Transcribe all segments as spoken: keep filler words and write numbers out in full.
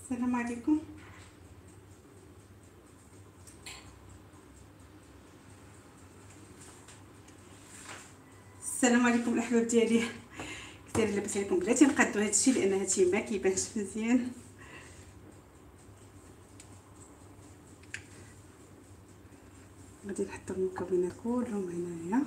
السلام عليكم. السلام عليكم الاحباب ديالي. كثير لاباس عليكم؟ بلاتي نقادو هادشي لان هادشي ما كيبانش مزيان. غادي نحطو المكونات كلهم هنايا.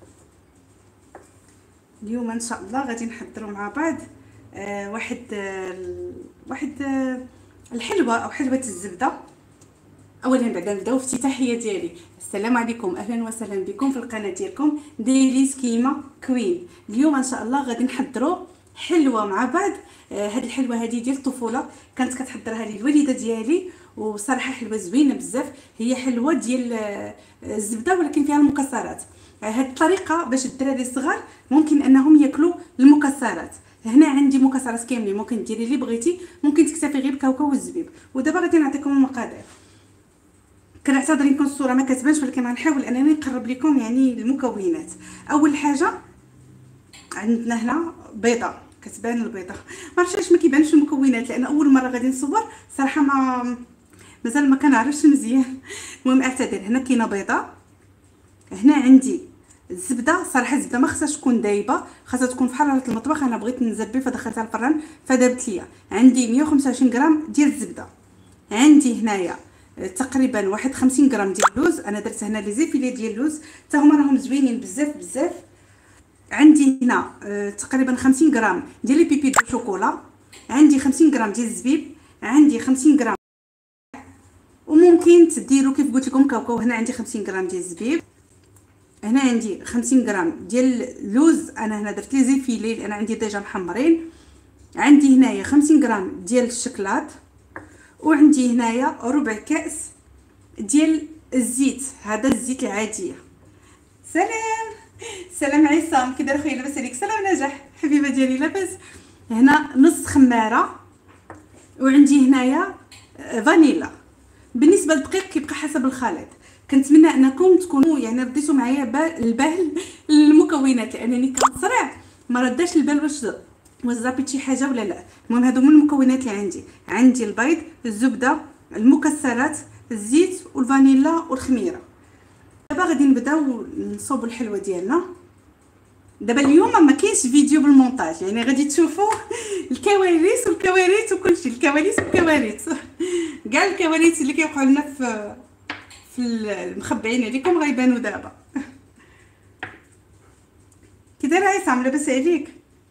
اليوم ان شاء الله غادي نحضروا مع بعض آه واحد آه واحد آه الحلوه او حلوه الزبده. اولا بعدا نبداو في الافتتاحيه ديالي. السلام عليكم، اهلا وسهلا بكم في القناه ديالكم ديلي سكيمه كوين. اليوم ان شاء الله غادي نحضروا حلوه مع بعض. آه هاد الحلوه هذه ديال الطفوله كانت كتحضرها لي الوالده ديالي، وصراحه حلوه زوينه بزاف. هي حلوه ديال آه الزبده ولكن فيها المكسرات. آه هاد الطريقه باش الدراري الصغار ممكن انهم ياكلوا المكسرات. هنا عندي مكسرات كاملين، ممكن ديري اللي بغيتي، ممكن تكتفي غير بكاوكاو والزبيب. ودابا غادي نعطيكم المقادير. كنعتذر يمكن الصوره ما كتبانش، ولكن غنحاول انني نقرب لكم يعني المكونات. اول حاجه عندنا هنا بيضه، كتبان البيضه. ما عرفتش علاش ما كيبانش المكونات، لان اول مره غادي نصور صراحه ما مازال ما كنعرفش مزيان. المهم اعتذر. هنا كاينه بيضه، هنا عندي الزبده. صراحه الزبده ما خصهاش تكون دايبه، خاصها تكون في حراره المطبخ. انا بغيت نزبي فدخلتها الفران فدابت ليا. عندي مية وخمسة وعشرين غرام ديال الزبده. عندي هنايا تقريبا واحد خمسين غرام ديال اللوز. انا درت هنا لي زيفيلي ديال اللوز، حتى هما راهم زوينين بزاف بزاف. عندي هنا تقريبا خمسين غرام ديال لي بيبي دو شوكولا. عندي خمسين غرام ديال الزبيب. عندي خمسين غرام، وممكن تديروا كيف قلت لكم كاوكاو. هنا عندي خمسين غرام ديال الزبيب. هنا عندي خمسين غرام ديال اللوز. انا هنا درت لي زيفيلي لان عندي ديجا محمرين. عندي هنايا خمسين غرام ديال الشكلاط. وعندي هنايا ربع كاس ديال الزيت، هذا الزيت العاديه. سلام سلام عصام، كي داير خويا؟ لاباس عليك؟ سلام نجاح حبيبه ديالي، لاباس؟ هنا نص خماره. وعندي هنايا فانيلا. بالنسبه للدقيق كيبقى حسب الخليط. كنتمنى انكم تكونوا يعني رديتوا معايا البال المكونات، لانني كنصرع ما رداش البال واش واش زابيت شي حاجه ولا لا. المهم هادو هما المكونات اللي عندي. عندي البيض، الزبده، المكسرات، الزيت والفانيلا والخميره. دابا غادي نبداو نصوبوا الحلوه ديالنا. دابا اليوم ما كاينش فيديو بالمونتاج، يعني غادي تشوفوا الكواليس والكوارث وكلشي. الكواليس والكوارث كاع الكواليس اللي كيوقعوا لنا في في المخبعين عليكم غيبانوا دابا. كي دايره عصام؟ لاباس عليك؟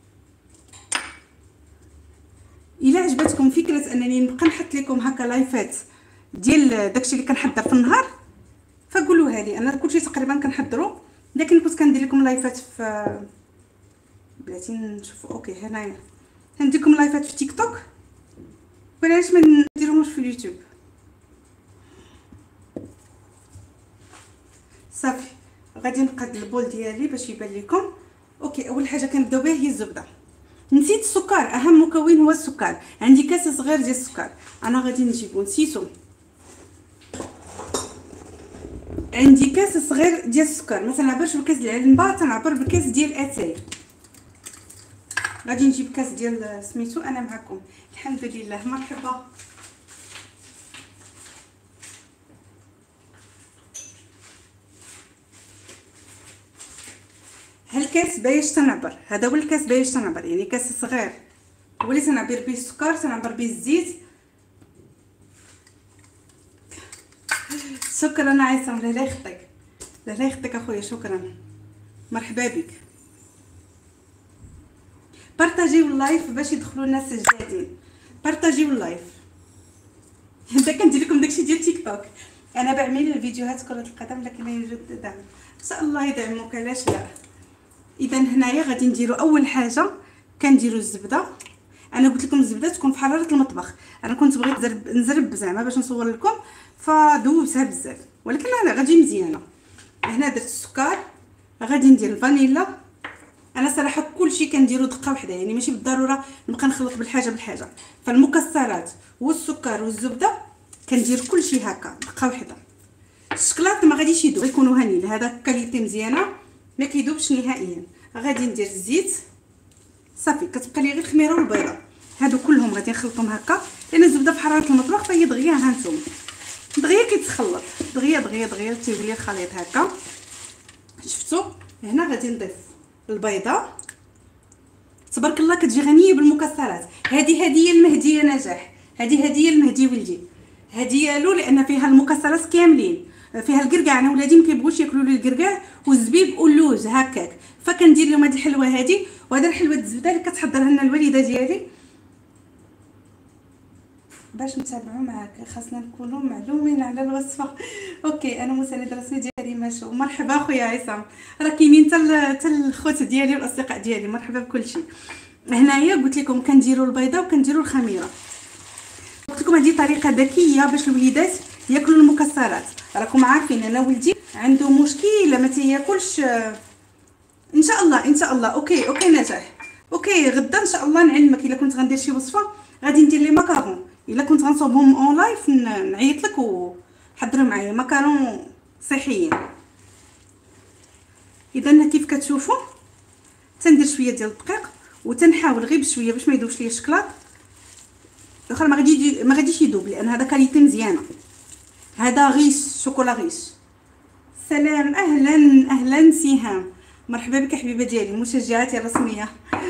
الا عجبتكم فكره انني نبقى نحط لكم هكا لايفات ديال داكشي اللي كنحضر في النهار فقولوها لي. انا كلشي تقريبا كنحضروا، لكن كنت كندير لكم لايفات في بلاتي نشوفوا. اوكي هنايا ندير لكم لايفات في تيك توك، وعلاش ما نديروهمش في اليوتيوب؟ صافي غادي نقاد البول ديالي باش يبان لكم. اوكي اول حاجه كنبداو بها هي الزبده. نسيت السكر، اهم مكون هو السكر. عندي كاس صغير ديال السكر، انا غادي نجيبو نسيتو. عندي كاس صغير ديال السكر، مثلا عبرش بكاس ديال العنبه تنعبر بكاس ديال اتاي. غادي نجيب كاس ديال سميتو. انا معكم الحمد لله. مرحبا. هالكاس باش تنعبر، هذا هو الكاس باش تنعبر، يعني كاس صغير هو اللي تنعبر به السكر، تنعبر به الزيت. شكرا عصام، لا لا يخطيك، لا لا يخطيك اخويا، شكرا مرحبا بك. بارطاجيو اللايف باش يدخلوا الناس الجديدين. بارطاجيو اللايف. انت كندير لكم داكشي ديال تيك توك. انا بعمل الفيديوهات كرة القدم، لكن لا يوجد دعم. ان شاء الله يدعموك، علاش لا. اذا هنايا غادي نديروا اول حاجه كنديروا الزبده. انا قلت لكم الزبده تكون في حراره المطبخ. انا كنت بغيت نزرب نزرب زعما باش نصور لكم فدوبتها بزاف، ولكن انا غادي مزيانه. هنا درت السكر، غادي ندير الفانيلا. انا صراحه كلشي كنديرو دقه واحده، يعني ماشي بالضروره نبقى نخلط بالحاجه بالحاجه. فالمكسرات والسكر والزبده كندير كلشي هكا دقه واحده. الشكلاط ما غاديش يذوب، يكونوا هانيين، هذا كاليتي مزيانه ما كيذوبش نهائيا. غادي ندير الزيت. صافي كتبقى لي غير الخميره والبيضه، هادو كلهم غادي نخلطهم هكا لان الزبده في حراره المطبخ فهي دغيا هانتوما دغيا كيتخلط دغيا دغيا دغيا تيولي الخليط هكا. شفتوا هنا غادي نضيف البيضه تبارك الله كتجي غنيه بالمكسرات. هذه هديه المهديه نجاح، هذه هديه المهدي ولدي، هديه له لان فيها المكسرات كاملين، فيها الكركاع. انا ولادي ما كيبغوش ياكلوا لي الكركاع والزبيب واللوز هكاك، فكندير لهم هذه الحلوه هذه. وهذا الحلوه الزبده اللي كتحضرها لنا الوالده ديالي. باش نتابعوا معاك خاصنا نكونوا معلومين على الوصفه. اوكي انا مسانده الرسمي ديالي ماشي. ومرحبا خويا عصام، راه كاينين حتى الخوت ديالي والاصدقاء ديالي، مرحبا بكلشي. هنايا قلت لكم كنديروا البيضه وكنديروا الخميره. قلت لكم هذه طريقه ذكيه باش الوليدات ياكلوا المكسرات. راكم عارفين انا ولدي عنده مشكله ما تياكلش. ان شاء الله ان شاء الله. اوكي اوكي نجاح. اوكي غدا ان شاء الله نعلمك. الا كنت غندير شي وصفه غادي ندير لي ماكارون، الا كنت غنصوبهم اون لايف نعيط لك وحضروا معايا ماكارون صحيين. اذا كيف كتشوفوا تندير شويه ديال الدقيق وتنحاول غير بشويه باش ما يذوبش ليا الشكلاط. الاخر ما غادي ما غاديش يذوب لان هذا كاليتي مزيانه. هذا غيش شوكولا غيش. سلام اهلا اهلا سهام، مرحبا بك حبيبه ديالي مشجعاتي الرسميه.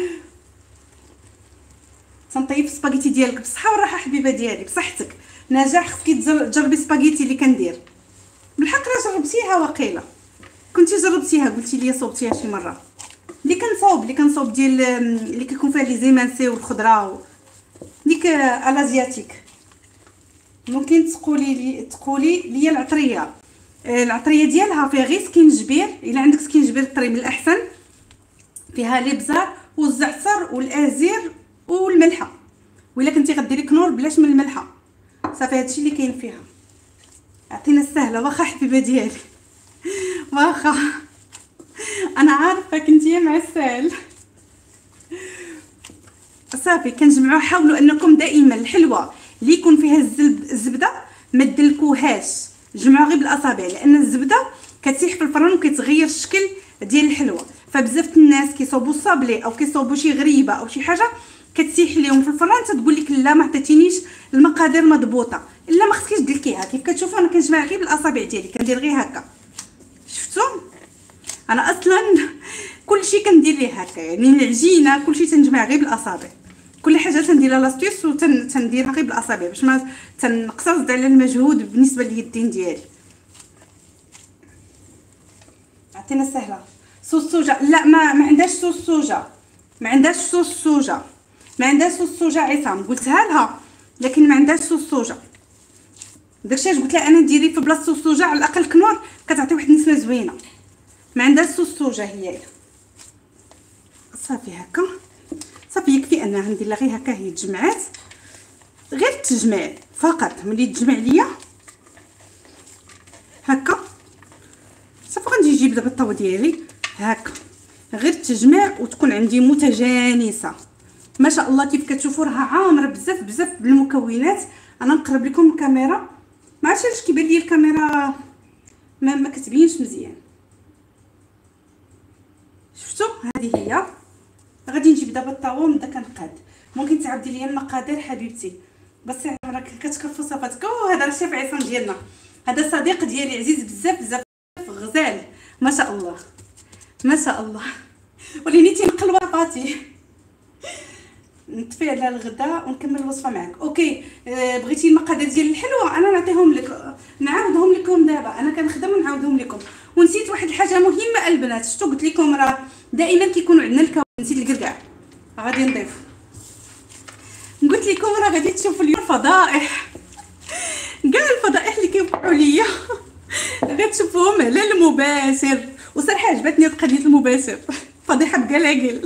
تنطيب سباغيتي ديالك بالصحه والراحه حبيبه ديالي بصحتك. نجاح خصك تجربي سباغيتي اللي كندير بالحق. راه جربتيها واقيلا كنتي جربتيها قلتي لي صوبتيها شي مره. اللي كنصوب اللي كنصوب ديال اللي كيكون فيها لي زيمانسي والخضره ديك الازياتيك. ممكن تقولي لي تقولي لي العطريه العطريه ديالها فيها غير سكينجبير. الا عندك سكينجبير طري من الاحسن. فيها الابزار والزعتر والازير والملحه. وإلا كنتي غديري كنور بلاش من الملحه صافي هادشي اللي كاين فيها. عطينا السهله واخا حبيبه ديالي واخا انا عارفه كنتي مع السهل. صافي كنجمعوا. حاولوا انكم دائما الحلوه اللي يكون فيها الزبده ما تدلكوهاش، جمعوا غير بالاصابع لان الزبده كتسيح في الفران وكتغير الشكل ديال الحلوه. فبزاف الناس كيصوبوا الصابلي او كيصوبوا شي غريبه او شي حاجه كتسيح ليهم في الفران تتقول لك لا ما عطيتينيش المقادير مضبوطه. الا ما خصكيش تدلكيها. كيف كتشوفوا انا كنجمع غير بالاصابع ديالي كندير غير هكا. شفتوا انا اصلا كلشي كندير ليه هكا، يعني العجينه كلشي تنجمع غير بالاصابع. كل حاجه تنديرها لاستيس وتنديرها غير بالاصابع باش ما تنقصص على المجهود بالنسبه لليدين ديالي. عطينا سهله. صوص صوجا لا ما ما عندهاش صوص صوجا، ما عندهاش صوص صوجا، ما عندهاش صوص صوجا. عصام قلتها لها لكن ما عندهاش صوص صوجا. داكشي علاش قلت لها انا ديري في بلاصه صوص صوجا على الاقل كنور كتعطي واحد النسمه زوينه. ما عندهاش صوص صوجا هي. صافي هكا صافي يكفي انها ندير لها غير هكا. هي تجمعات غير التجميع فقط. ملي تجمع ليا هكا صافي غنجي نجيب دابا الطاوه ديالي هكا غير التجميع وتكون عندي متجانسه ما شاء الله. كيف كتشوفوا راها عامره بزاف بزاف بالمكونات. انا نقرب لكم الكاميرا ما عرفتش علاش كيبان لي الكاميرا ما, ما كتبينش مزيان. شفتوا هذه هي. غادي نجيب دابا الطاوه ونبدا كنقاد. ممكن تعاودي لي المقادير حبيبتي بس راك كتكرفوا صفاتك. وهذا راه الشيف عصام ديالنا، هذا صديق ديالي عزيز بزاف بزاف غزال ما شاء الله ما شاء الله. وليني تنقل ورقاتي. نطفي على الغداء ونكمل الوصفه معك. اوكي آه بغيتي المقادير ديال الحلوه انا نعطيهم لك نعاودهم لكم دابا. انا كنخدم ونعاودهم لكم. ونسيت واحد الحاجه مهمه البنات. شفتوا قلت لكم راه دائما كيكونوا عندنا الكوارث. نسيت الكركاع غادي نضيف. قلت لكم راه غادي تشوفوا اليوم فضائح كاع الفضائح اللي كيوقعوا ليا غتشوفوهم على المباشر. وصراحه عجبتني قضيه المباشر فضيحه بكلاكل.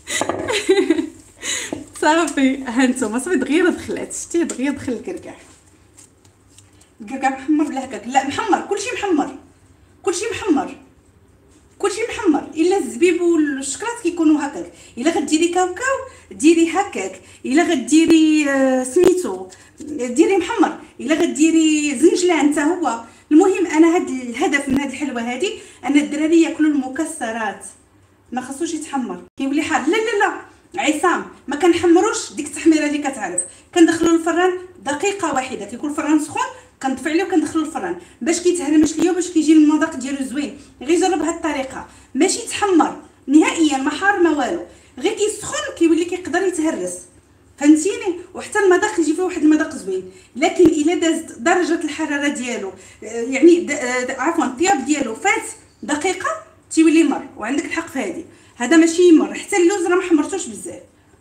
صافي هانتوما صافي دغيا دخلات. شتي دغيا دخل الكركاع. الكركاع محمر بلا هكاك لا محمر كلشي محمر كلشي محمر كلشي محمر الا الزبيب والشكلاط كيكونوا هكاك. الا غديري كاوكاو ديري هكاك. الا غديري آه سميتو ديري محمر. الا غديري زنجلان حتى هو. المهم انا هاد الهدف من هاد الحلوه هادي ان الدراري ياكلوا المكسرات ما خصوش يتحمر كيولي حار. لا لا لا عصام ما كنحمروش ديك التحميره اللي كتعرف، كندخلو الفران دقيقه واحده، كيكون الفران سخون كنطفي عليه وكندخلو الفران باش كيتهرمش ليا باش كيجي المذاق ديالو زوين. غير جرب هاد الطريقه، ماشي يتحمر نهائيا ما حار ما والو، غير كيسخن كيولي كيقدر يتهرس، فهمتيني؟ وحتى المذاق يجي فيه واحد المذاق زوين. لكن الا دازت درجه الحراره ديالو يعني عفوا الطياب ديالو فات دقيقه تيولي مر، وعندك الحق في هذه، هذا ماشي يمر، حتى اللوز راه ما حمرتوش بزاف.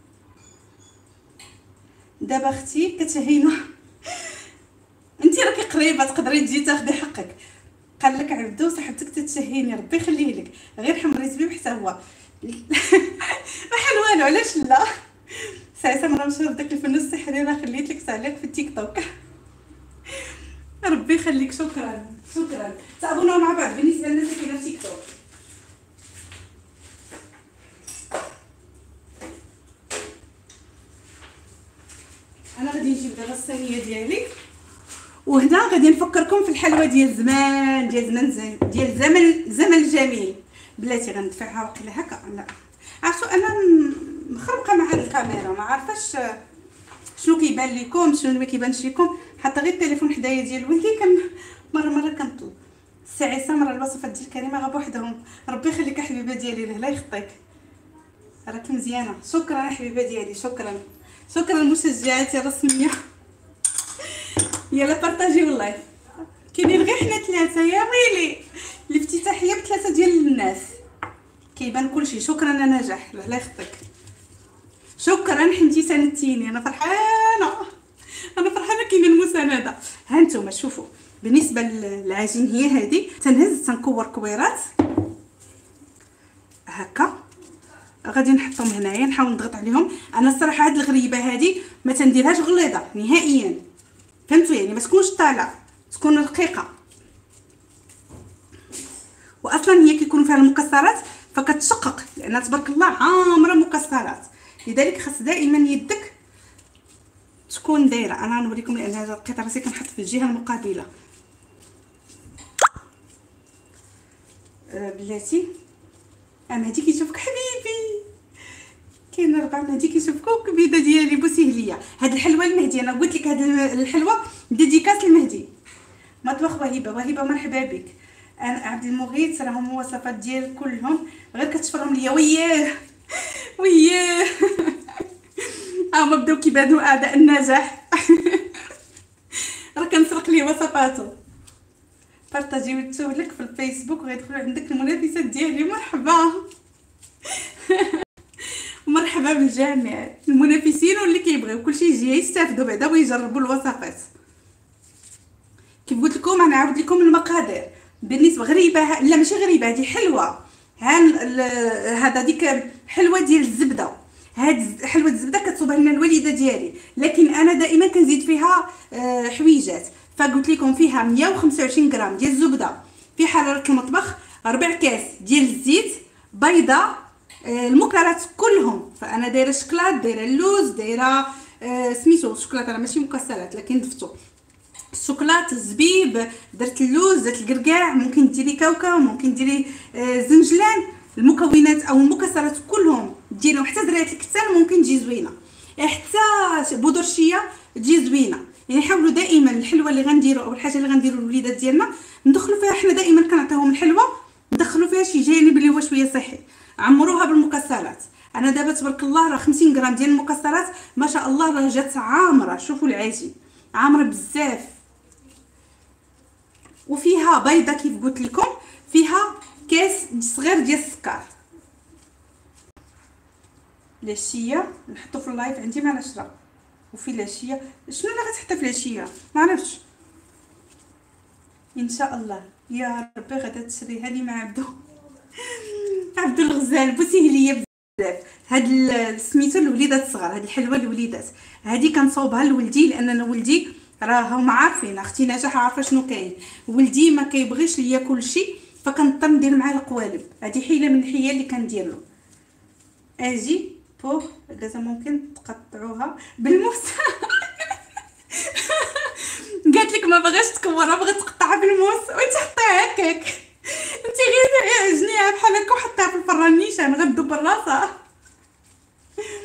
دابا اختي كتهينو انت راكي قريبه تقدري تجي تاخدي حقك. قال لك عبدو صاحبتك تتشهيني ربي يخليه لك، غير حمري زبيب حتى هو ما حل والو، علاش لا؟ ساعه مره مشى داك الفن السحري راه خليت لك تعليق في التيك توك ربي يخليك. شكرا شكرا، تابوناو مع بعض بالنسبه للناس اللي كاينه في تيك توك. انا غادي نجيب دابا الصينيه ديالي، وهنا غادي نفكركم في الحلوه ديال زمان ديال زمان ديال زمن زمن الجميل. بلاتي غندفعها واقيلا هكا، لا عرفتوا انا مخربقه مع هاد الكاميرا، ما عارفاش شنو كيبان لكم شنو ما كيبانش لكم. حتى غير التليفون حدايا ديال ولدي كان مره مره كنطلب السي عصام راه الوصفات ديال كريمه غا بوحدهم. ربي يخليك حبيبه ديالي، لا يخطيك، راكي مزيانه. شكرا حبيبه ديالي، شكرا شكرا المشجعات الرسميه. يلا بارطاجيو اللايف. كاينين غير حنا ثلاثه يا ويلي، الافتتاحيه بثلاثه ديال الناس كيبان كلشي. شكرا يا نجاح، الله يخطيك، شكرا حنتي ساندتيني، انا فرحانه انا فرحانه كاينه المسانده. ها نتوما شوفوا بالنسبه للعجين هي هذه، تنهز تنكور كويرات هكا، غادي نحطهم هنايا نحاول نضغط عليهم. انا الصراحه هاد الغريبه هذه ما تنديرهاش غليظه نهائيا، فهمتوا؟ يعني ما تكونش طالعه، تكون رقيقه، واصلا هي كيكون فيها المكسرات فكتشقق لان تبارك الله عامره مكسرات، لذلك خاص دائما يدك تكون دايره. انا نوريكم لان هذا القطع راسي كنحط في الجهه المقابله. أه بلاتي انا هادي كيشوفك حبيبي، كاين ربعه مهدي كيشوفكوا كبيده ديالي بوسيه ليا. هاد الحلوه المهدي انا قلت لك، هاد الحلوه ديديكاس المهدي. مطبخ وهبه، وهبه مرحبا بك. انا عبد المغيث راهم الوصفات ديال كلهم غير كتشفرهم ليا. وياه وياه هما بداو كيبانوا اعداء النجاح راه كنسرق ليه وصفاته. بارطاجيوتو لك في الفيسبوك وغيدخلوا عندك المنافسات ديالي. مرحبا مرحبا بالجميع المنافسين واللي كيبغيو كلشي يجي يستافدوا بعدا ويجربوا الوصفات. كيف قلت لكم انا عاود لكم المقادير بالنسبه غريبه، لا ماشي غريبه، هذه حلوه. هذا ديك حلوه ديال الزبده، هاد حلوه الزبده كتصوبها لنا الوالده ديالي، لكن انا دائما كنزيد فيها حويجات. فقلت لكم فيها مية وخمسة وعشرين غرام ديال الزبده في حراره المطبخ، ربع كاس ديال الزيت، بيضه، المكررات كلهم. فانا دايره شكلاط، دايره اللوز، دايره سميتو الشكلاط راه ماشي مكسرات لكن ضفتو الشوكولاط، الزبيب، درت اللوز، درت الكركاع، ممكن ديري كاوكاو، ممكن ديري زنجلان. المكونات او المكسرات كلهم ديروا، حتى زريعه الكتان ممكن تجي زوينه، حتى بودر الشيا تجي زوينه. يعني حاولوا دائما الحلوه اللي غنديروا او الحاجه اللي غنديروا للوليدات ديالنا ندخلوا فيها، حنا دائما كنعطيوهم الحلوه ندخلوا فيها شي جانب اللي هو شويه صحي، عمروها بالمكسرات. انا دابا تبارك الله راه خمسين غرام ديال المكسرات ما شاء الله راه جات عامره. شوفوا العجين عامره بزاف، وفيها بيضه كيف قلت لكم، فيها كاس صغير ديال السكر. العشيه نحطو في اللايف عندي مع العشره، وفي العشيه شنو اللي غتحطي في العشيه ما عرفتش، ان شاء الله يا ربي غدا تشريها لي مع عبدو عبدو الغزال بوسيه ليا بزاف. هاد سميتو الوليدات الصغار، هاد الحلوه الوليدات هادي كنصاوبها لولدي لان انا ولدي راه هما عارفين، اختي نجاح عارفه شنو كاين، ولدي ما كيبغيش ليا كلشي فكنضطر ندير معاه القوالب. هذه حيله من الحيل اللي كندير له. اجي بوغ كذا ممكن تقطعوها بالموس قالت لك ما بغاش تكورها، بغات تقطعها بالموس وانت حطيها هكاك، انت غير عجنيها بحال هكا وحطيها في الفران نيشان غدو بالراسها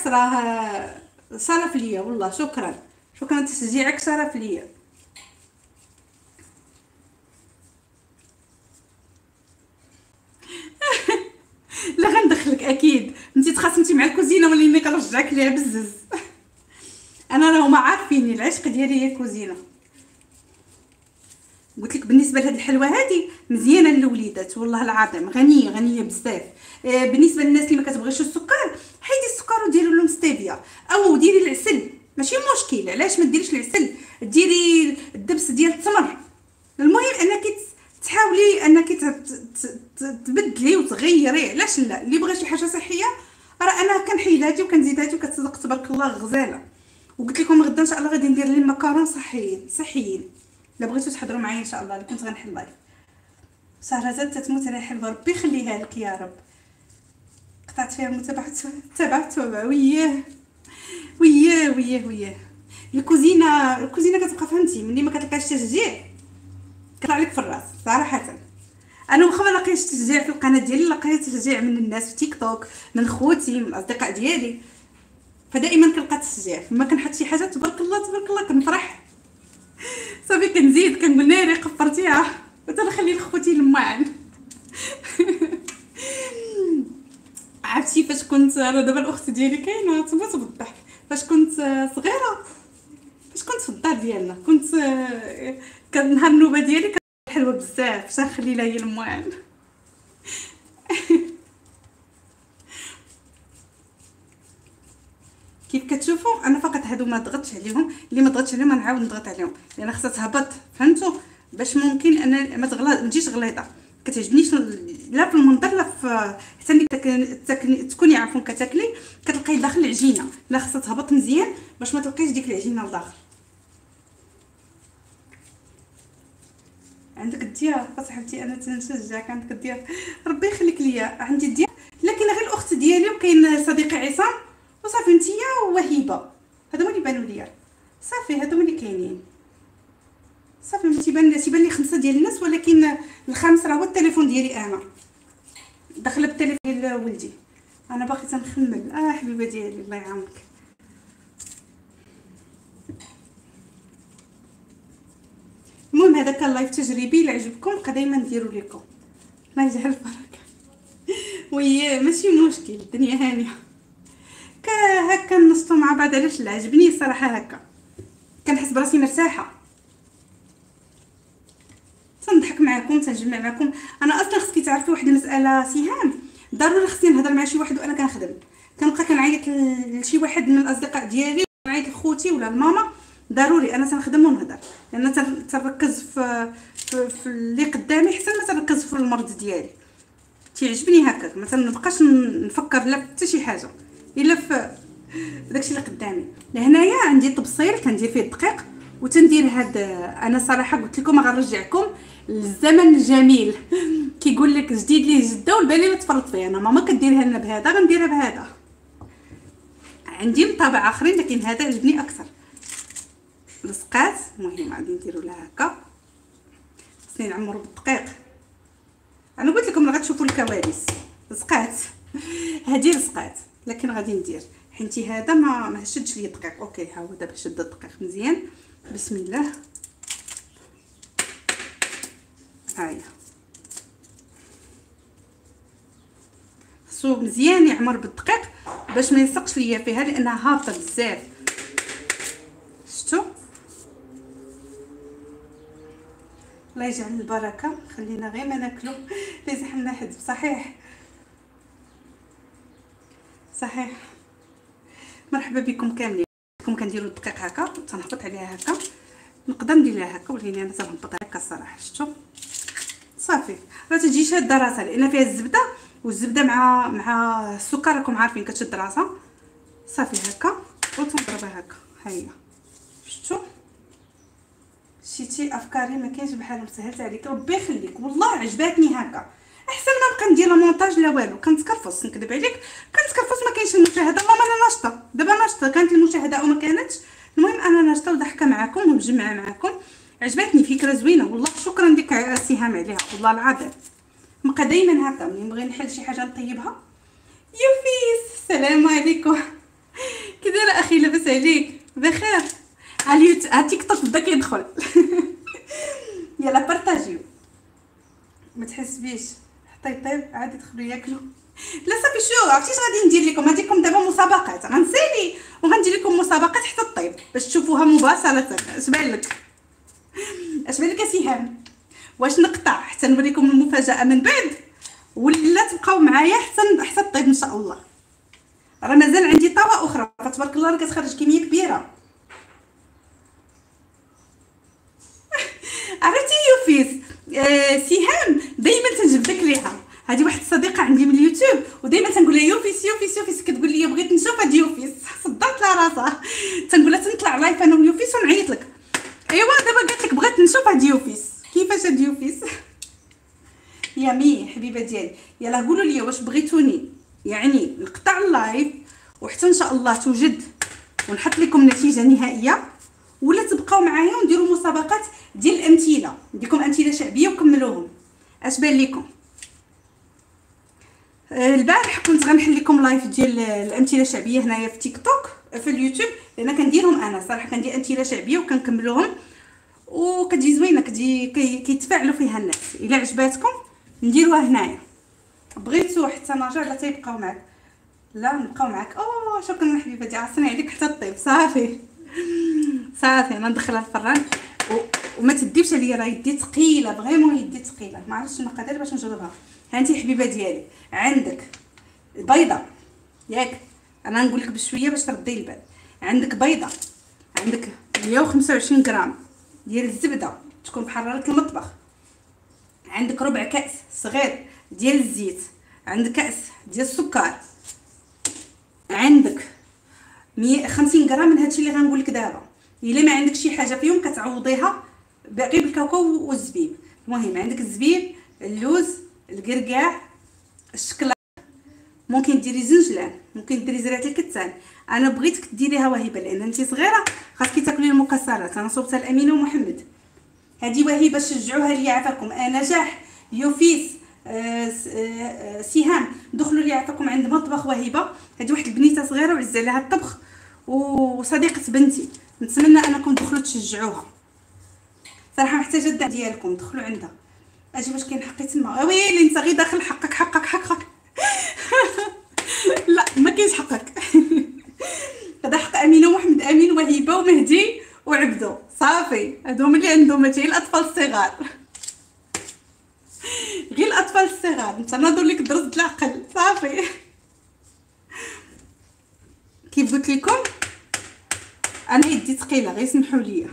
بالعكس راه شرف ليا والله. شكرا شكرا تشجيعك شرف ليا. لا غندخلك اكيد، انت تخاصمتي مع الكوزينه وليني كنرجعك ليها بزز. انا راهما عارفيني العشق ديالي هي الكوزينه. قلت لك بالنسبه لهاد الحلوه هادي مزيانه للوليدات والله العظيم، غنيه غنيه بزاف. آه بالنسبه للناس اللي ما كتبغيش السكر، حيدي السكر وديري لهم ستيفيا او ديري العسل، ماشي مشكل. علاش ما ديريش العسل؟ ديري الدبس ديال التمر. المهم انك تحاولي انك تبدلي وتغيري. علاش لا؟ اللي بغى شي حاجه صحيه راه انا كنحيد هادي وكنزيد هادي وكتصدق تبارك الله غزاله. وقلت لكم غدا ان شاء الله غادي ندير لي المكرون صحيين صحيين. لا بغيتو تحضروا معايا ان شاء الله، اللي كنت غنحل لايف. شهرزاد تتموت على حلوه، ربي يخليها لك يا رب. قطعت فيها متابعه تبع تبع وياه وياه وياه وياه. الكوزينه الكوزينه كتبقى فهمتي ملي ما كتلقاش تشجيع كطلع لك في الراس صراحه. انا واخا ما لقيتش تشجيع في القناه ديالي، لقيت تشجيع من الناس في تيك توك، من خوتي، من الاصدقاء ديالي. فدائما كنلقى تشجيع فما كنحط شي حاجه تبارك الله تبارك الله كنفرح صافي كنزيد كنقول ناري قفرتيها وتنخلي لخوتي الماعن. عرفتي فاش كنت انا دابا الاخت ديالي كاينه تموت بالضحك. فاش كنت صغيره، فاش كنت في الدار ديالنا، كنت كان نهار النوبه ديالي كانت حلوه بزاف، باش نخلي لها هي الماعن. كيف كتشوفوا انا فقط هادو ما ضغطتش عليهم، اللي ما ضغطتش عليهم نعاود نضغط عليهم لان خاصها تهبط، فهمتوا؟ باش ممكن انا ما تغلط ما تجيش غليظه. كتعجبنيش لا في المنظر لا في حتى ملي تكوني عفوا كتاكلي كتلقاي داخل العجينه، لا خاصها تهبط مزيان باش ما تلقايش ديك العجينه لداخل. عندك الديار صاحبتي، انا تنشجعك. عندك الديار ربي يخليك ليا. عندي الديار لكن غير الاخت ديالي وكاين صديقي عصام وصافي نتيا ووهيبه، هادو اللي بانوا ليا صافي، هادو اللي كاينين صافي. ما تيبان تيبان لي خمسه ديال الناس، ولكن الخامس راه هو التليفون ديالي انا، داخله بالتليفون ديال ولدي. انا باقي تنخمل. اه حبيبه ديالي الله يعاونك. المهم هذا كان لايف تجريبي، اللي عجبكم بقى دائما نديرو لكم. الله يجعل البركه. وي ماشي مشكل، الدنيا هانيه هكا نسطو مع بعض. علاش لا؟ عجبني الصراحه هكا، كنحس براسي مرتاحه، تنضحك معكم، تنجمع معكم. انا اصلا خصكي تعرفي واحد المساله سهام، ضروري خصني نهضر مع شي واحد وانا كنخدم. كنبقى كنعيط لشي واحد من الاصدقاء ديالي، نعيط لخوتي ولا لماما، ضروري انا تنخدم ونهضر، لان تنركز في في, في اللي قدامي حتى ما تنركز في المرض ديالي. تيعجبني هكاك، ما تنبقاش نفكر لا حتى شي حاجه الا في داكشي اللي قدامي. لهنايا عندي طبسيل كندير فيه الدقيق وتندير هاد. انا صراحه قلت لكم غنرجعكم للزمن الجميل. كيقول لك جديد ليه جده والبالي لا تفرط فيه. انا ماما كديرها لنا بهذا غنديرها بهذا. عندي مطابع اخرين لكن هذا عجبني اكثر. لصقات المهم غادي نديروا لها هكا، خصني نعمروا بالدقيق. انا قلت لكم راه غتشوفوا الكواليس. لصقات هذه لصقات، لكن غادي ندير حنتي هذا ما ما شدش لي الدقيق. اوكي ها هو دابا شد الدقيق مزيان. بسم الله. هاهي خصو مزيان يعمر بالدقيق باش ما يلصقش ليا فيها لانها هابطه بزاف. شفتوا؟ الله يجعل البركه. خلينا غير ما ناكلو لي زحمنا حد. صحيح صحيح. مرحبا بكم كاملين. كم كنديروا الدقيق هكا تنهبط عليها هكا، نقدر ندير لها هكا، ولكن انا تنهبط هكا الصراحه. شفتوا؟ صافي راه تجي شاده راسها لان فيها الزبده، والزبده مع مع السكر راكم عارفين كتشد راسها. صافي هكا وتنضربها هكا. ها هي شفتوا؟ شتي افكاري ما كاينش بحالهم. سهلت عليك ربي يخليك والله عجباتني هكا. احسن ما نبقى ندير لا مونتاج لا والو. كنتكرفص نكذب عليك، كنتكرفص ما كاينش المشاهده. ماما انا ناشطه دابا، ناشطه. كانت المشاهده او ما كانتش، المهم انا ناشطه وضحكه معكم ومجمعه معكم. عجبتني فكره زوينه والله. شكرا لك سهام عليها والله العظيم. نبقى دائما هكا ملي نبغي نحل شي حاجه نطيبها. يوفيس السلام عليكم. كي دايره اخي؟ لاباس عليك؟ بخير؟ ها اليوت ها تيك توك بدا كيدخل. يلا بارطاجيو، ما تحسبيش حتى يطيب عاد يدخلوا ياكلوا. لا صافي شو عرفتي اش غادي ندير لكم؟ غاديكم دابا مسابقات، غنسالي وغندير لكم مسابقات حتى الطيب باش تشوفوها مباشره. اش بان لك؟ اش بان لك سهام؟ واش نقطع حتى نوريكم المفاجاه من بعد، ولا تبقاو معايا حتى حتى الطيب ان شاء الله؟ راه مازال عندي طاوه اخرى فتبارك الله راه كتخرج كميه كبيره. عرفتي يوفيس؟ آه سهام دائما تنجبدك ليها، هذه واحد الصديقه عندي من اليوتيوب ودائما تنقول لها يوفيس يوفيس يوفيس، كتقول لي بغيت نشوف هاد يوفيس، صدعت لها راسها. تنقول لها تنطلع لايف انا ويوفيس ونعيط لك. ايوا دابا قالت لك بغيت نشوف هاد يوفيس. كيفاش هاد يوفيس؟ يا مي حبيبه ديالي، يلا قولوا لي واش بغيتوني يعني نقطع اللايف وحتى ان شاء الله توجد ونحط لكم نتيجه نهائيه، ولا تبقاو معايا ونديروا مسابقات ديال الامثله، نديكم امثله شعبيه وكملوهم. اش بان لكم؟ البارح كنت غنحل لكم لايف ديال الامثله الشعبيه هنايا في تيك توك في اليوتيوب، لان كنديرهم انا صراحه، كندير امثله شعبيه وكنكملوهم وكتجي زوينه، كتجي كيتفاعلوا فيها الناس. الا عجباتكم نديروها هنايا، بغيتو حتى نرجع لا تيبقاو معاك، لا نبقاو معاك. اوه شكرا حبيبتي، عصني عليك حتى الطيب. صافي صافي انا ندخلها الفران و... وما تديبش عليا، راه يدي ثقيله فريمون، يدي ثقيله، ما عرفتش المقادير باش نجربها. هانتي حبيبه ديالي، عندك بيضه ياك، انا نقول لك بشويه باش تردي البال. عندك بيضه، عندك مية وخمسة وعشرين غرام ديال الزبده تكون بحراره المطبخ، عندك ربع كاس صغير ديال الزيت، عندك كاس ديال السكر، عندك مية وخمسين غرام من هادشي اللي غنقول لك دابا. الا ما عندك شي حاجه فيهم كتعوضيها باقي بالكاكاو والزبيب. المهم عندك الزبيب، اللوز، الكركاع، الشكلاط، ممكن ديري زنجلان، ممكن ديري زريعه الكتان. انا بغيتك ديريها وهبه لان انت صغيره خاصك تاكلي المكسرات. انا صوبتها لامينه ومحمد، هذه وهبه شجعوها لي عافاكم. آه نجاح، يوفيس، آه آه سهام، دخلوا لي عافاكم عند مطبخ وهبه. هذه واحد البنيته صغيره وعز عليها الطبخ وصديقه بنتي، نتمنى انكم تدخلوا تشجعوها صراحه، محتاجه الدعم ديالكم. دخلوا عندها. اجي واش كاين حقي تما؟ ويلي انت غير داخل حقك حقك حقك. لا ما كاينش حقك. هذا حق امينه ومحمد، امين وهبه ومهدي وعبدو، صافي هادو هما اللي عندهم هادشي. الاطفال الصغار، غير الاطفال الصغار، انت ناضوا لك درس العقل صافي. كيف قلت لكم انا يدي ثقيله، غير سمحوا لي.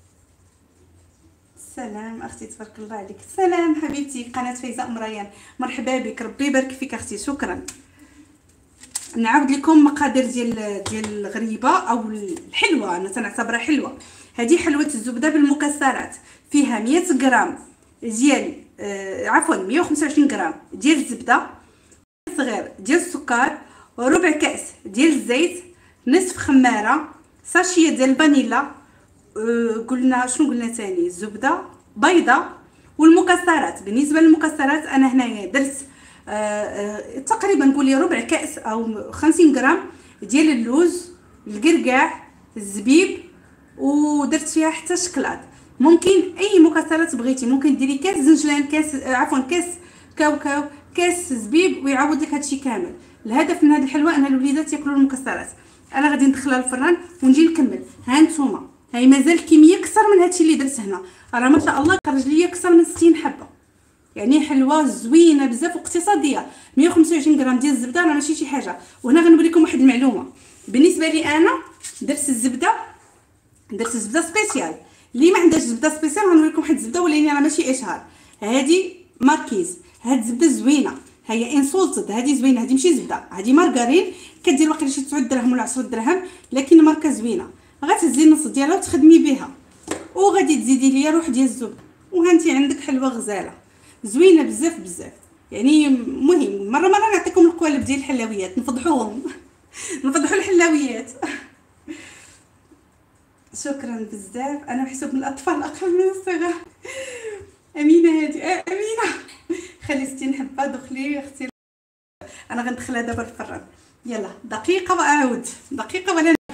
سلام اختي، تبارك الله عليك. سلام حبيبتي، قناه فايزه ام ريان، مرحبا بك، ربي يبارك فيك اختي، شكرا. نعاود لكم مقادير ديال ديال الغريبه او الحلوه، انا تنعتبرها حلوه. هذه حلوه الزبده بالمكسرات، فيها مية غرام ديال آه عفوا مية وخمسة وعشرين غرام ديال الزبده صغير ديال السكر، وربع كاس ديال الزيت، نصف خماره، ساشيه ديال الفانيلا، أه قلنا شنو قلنا ثاني؟ الزبده، بيضه، والمكسرات. بالنسبه للمكسرات انا هنايا درت أه أه تقريبا نقول ربع كاس او خمسين غرام ديال اللوز، الكركاع، الزبيب، ودرت فيها حتى الشكلاط. ممكن اي مكسرات بغيتي، ممكن ديري كاس زنجلان، كاس آه عفوا كاس كاوكاو، كاس زبيب، ويعوض لك هادشي كامل. الهدف من هذه الحلوه ان الوليدات ياكلوا المكسرات. انا غادي ندخلها للفران ونجي نكمل. ها نتوما هاي مازال كميه اكثر من هادشي اللي درت هنا، راه ما شاء الله خرج لي اكثر من ستين حبه، يعني حلوه زوينه بزاف واقتصاديه. مية وخمسة وعشرين غرام ديال الزبده راه ماشي شي حاجه. وهنا غنوري لكم واحد المعلومه بالنسبه لي، انا درت الزبده درت الزبده سبيسيال. اللي ما عندهاش زبده سبيسيال غنوري لكم واحد الزبده ولكن راه ماشي اشهار. هذه ماركيز، هاد الزبده زوينه، هي انسولتد، هذه زوينه، هذه ماشي زبده، هذه مارغرين كدير واقيلا شي تسعة دراهم ولا عشرة دراهم، لكن ماركه زوينه. غتهزي النص ديالها وتخدمي بها، وغادي تزيدي ليا روح ديال الزبده، وهانتي عندك حلوه غزاله زوينه بزاف بزاف. يعني مهم مره مره نعطيكم القوالب ديال الحلويات، نفضحوهم. نفضحوا الحلويات. شكرا بزاف، انا محسوب من الاطفال اقل من الصغار. امينه هادي، آه امينه خلي ستين حبه دخلي اختي. انا غندخلها دابا الفران. يلا دقيقه واعود، دقيقه ولا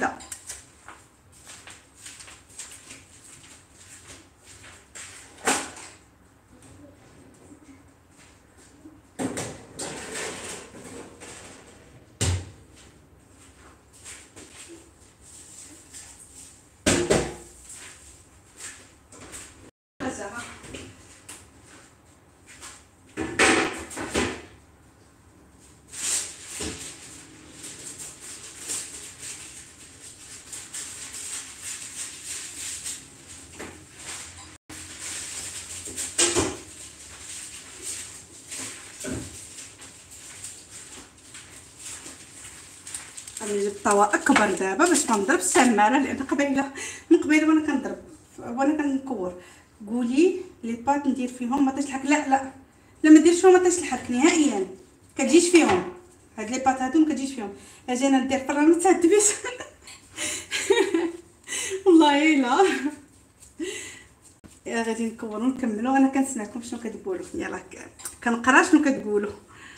الطاوه اكبر دابا باش ما نضربش السماره، لان قبيله من قبيله وانا كنضرب وانا كنكور. قولي لي بات ندير فيهم ما تشلحك، لا لا لا ما ديرش فيهم ما تشلحك نهائيا، كتجيش فيهم هاد لي بات هادو ما كتجيش فيهم. اجي انا ندير فرا ما تعذبيش والله لا. يا غادي نكورو نكملو، انا كنسمعكم شنو كتقولوا، يلاه كنقرا شنو كتقولوا.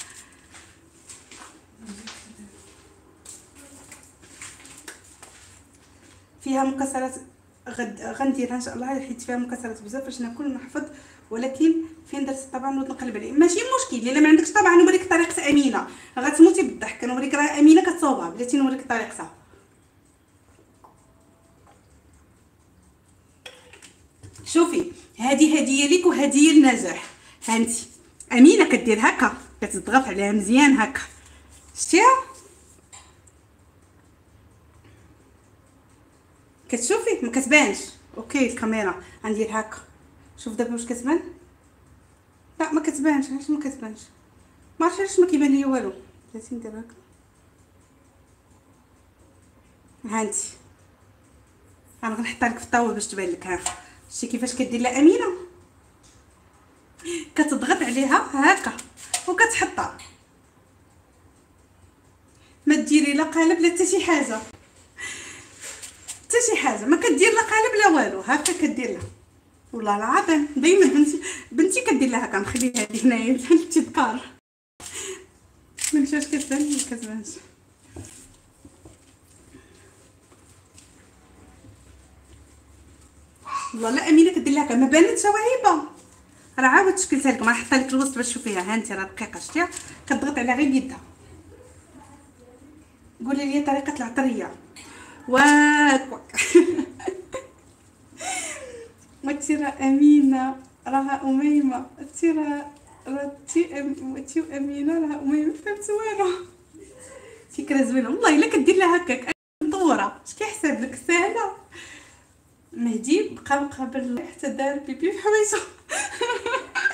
فيها مكسرات غد غنديرها ان شاء الله، حيت فيها مكسرات بزاف باش ناكل ونحفظ، ولكن فين درت الطبعا نوض نقلب عليه ماشي مشكل. الا ما عندكش طبعا نوريك طريقه امينه، غتموتي بالضحك. كنوريك راه امينه كتصوبها، بلاتي نوريك طريقتها. شوفي هذه هديه ليك وهديه للنجاح. هانتي امينه كدير هكا، كتضغط عليها مزيان هكا، شتيها كتشوفي ما كتبانش. اوكي الكاميرا غندير هكا، شوف دابا واش كتبان. لا ما كتبانش، علاش ما كتبانش؟ ما عرفتش علاش ما كيبان ليا والو. بلاتي ندير هكا، هانتي انا غنحطها لك في الطاوله باش تبان لك. ها شتي كيفاش كدير لها امينه، كتضغط عليها هكا وكتحطها، ما ديري لا قالب لا حتى شي حاجه، حتى شي حاجه ما كدير لا قالب لا والو، هكا كدير لها. والله العظيم دائما بنتي بنتي كدير لها هكا. نخليها هذه هنايا للتذكار. ما نشوفش كتبان ما كتبانش. والله لا امينه كدير لها هكا ما بانتش واهبه. راه عاود شكلتها لكم، غنحطها لك الوسط باش تشوفيها. ها انت راه دقيقه، شتيها كتضغط عليها غير بيدها. قولي لي طريقه العطريه واك ما ترى امينه راها اميمه، ترى راه تي ام تي امينه راها اميمه، فهمت والو. فكره زوينه والله الا كدير لها هكاك مطوره. اش كيحسب لك ساهله؟ مهدي بقى مقابل حتى دار بيبي في حويجه